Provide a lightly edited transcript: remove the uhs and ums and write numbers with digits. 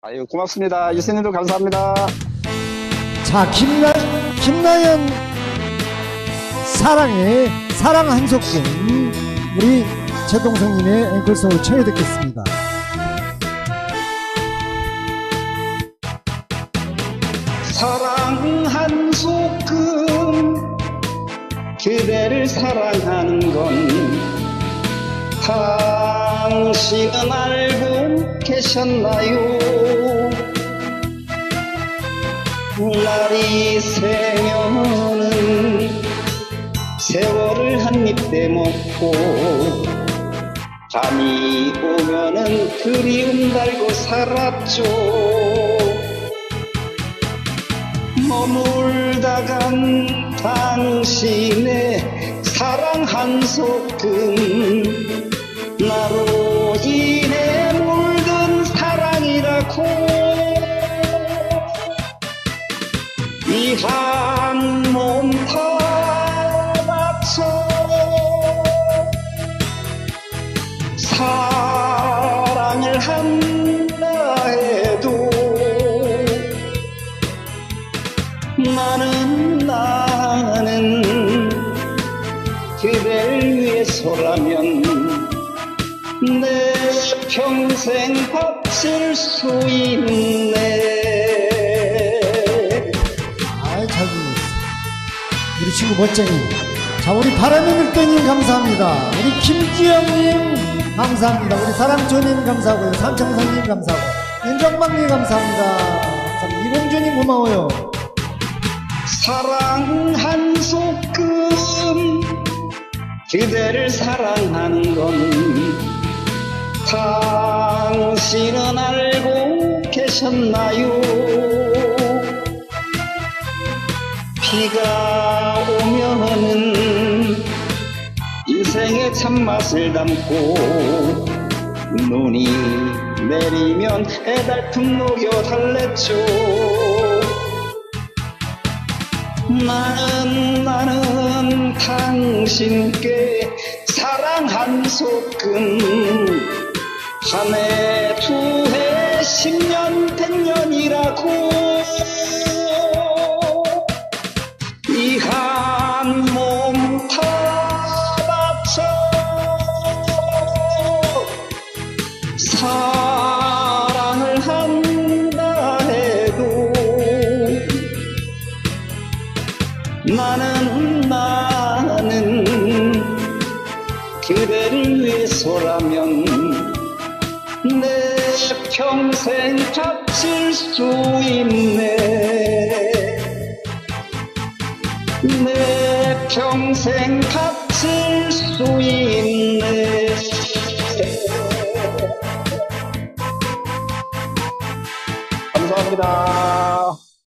아유, 고맙습니다. 유세님도 감사합니다. 자, 김나연 사랑의 사랑 한 소끔 우리 최동성님의 앵콜송을 청해 듣겠습니다. 사랑 한 소끔 그대를 사랑하는 건 당신은 알고 계셨나요? 날이 새면은 세월을 한 입 빼먹고 밤이 오면은 그리움 달고 살았죠. 머물다간 당신의 사랑 한 소끔 나로 인해 물든 사랑이라고 이 한 몸 다 바쳐 사랑을 한다 해도 나는 그댈 위해서라면 내 평생 바칠 수 있네. 아이, 잘 불렀어. 우리 친구 멋쟁이. 자, 우리 바람의 물개님 감사합니다. 우리 김지영님 감사합니다. 우리 사랑조님 감사하고요. 삼청사님 감사하고 윤정박님 감사합니다. 감사합니다. 이봉주님 고마워요. 사랑 한 소끔 그대를 사랑하는 건 당신은 알고 계셨나요? 비가 오면은 인생의 참맛을 담고 눈이 내리면 애달픔 녹여 달랬죠. 나는 당신께 사랑 한 소끔 한 해, 두 해, 10년, 100년이라고 이 한 몸 다 바쳐 사랑을 한다 해도 나는 그대를 위해서라면 내 평생 바칠 수 있네. 내 평생 바칠 수 있네. 감사합니다.